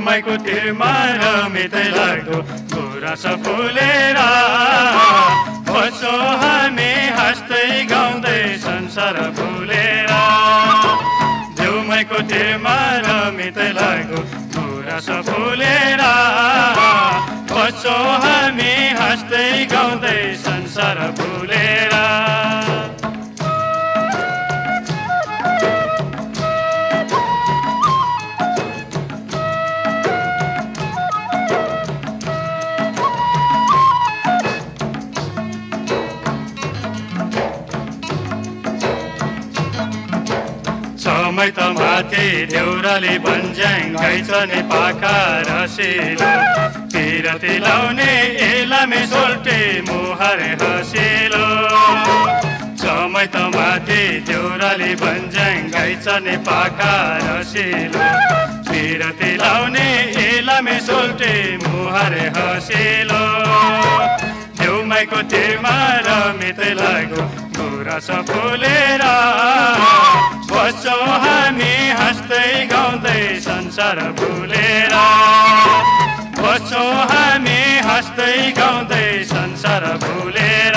देउमाईको तिरमा रमितै लाग्दो गुराँस फुलेर बस्छौँ हामी हाँस्दै गाउँदै संसार भुलेर। देउमाईको तिरमा रमितै लाग्दो गुराँस फुलेर बस्छौँ हामी हाँस्दै गाउँदै संसार भुलेर। समय त माथि देउराली भन्ज्याङ गाइछने पाखा रसिलो पिरती लाउने एलामे सोल्टे मुहारे हँसिलो। समय त माथि देउराली भन्ज्याङ गाइछने पाखा रसिलो पिरती लाउने एलामे सोल्टे मुहारे हँसिलो। देउमाईको तिरमा रमितै लाग्दो गुराँस फुलेर बस्छौँ हामी हाँस्दै गाउँदै संसार भुलेर। बस्छौँ हामी हाँस्दै गाउँदै संसार भुलेर।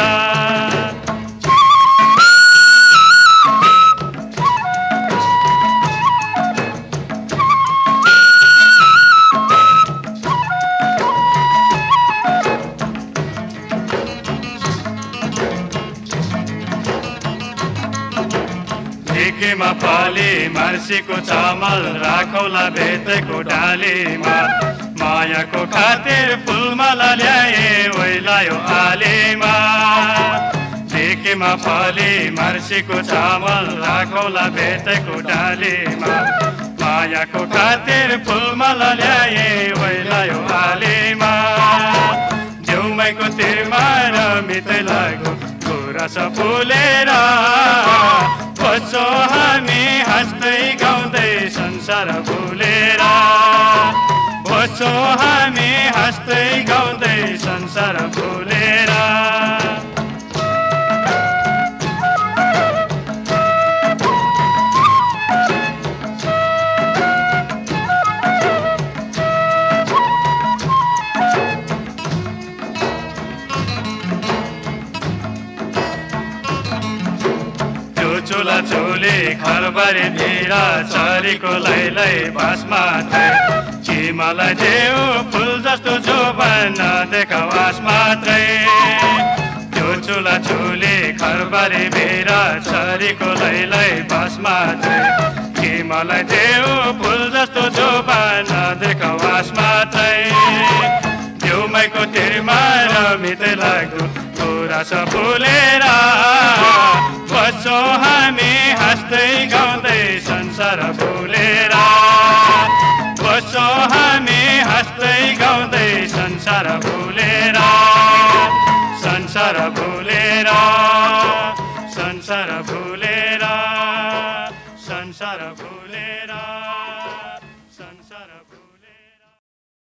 ढिकीमा फली मर्सीको चामल राखौला बेतेको डालीमा मायाको खातिर फुलमाला ल्याए ओइलायो आलीमा। ढिकीमा फली मर्सीको चामल राखौला बेतेको डालीमा मायाको खातिर फुलमाला ल्याए ओइलायो आलीमा। देउमाईको तिरमा रमितै लाग्दो गुराँस फुलेर बस्छौँ हामी हाँस्दै गाउँदै संसार भुलेर। बस्छौँ हामी हाँस्दै गाउँदै संसार भुलेर। चुला चुली खरबारी भिरा चरीको लैलै बासमा कि मलाई देऊ फुल जस्तो जोबन नदेखाऊ आस मात्रै। त्यो चुला चुली खरबारी भिरा चरीको लैलै बासमा कि मलाई देऊ फुल जस्तो जोबन नदेखाऊ आस मात्रै। देउमाईको तिरमा रमितै लाग्दो गुराँस फुलेर बस्छौँ हामी हाँस्दै गाउँदै संसार भुलेर। बस्छौँ हामी हाँस्दै गाउँदै संसार भुलेर।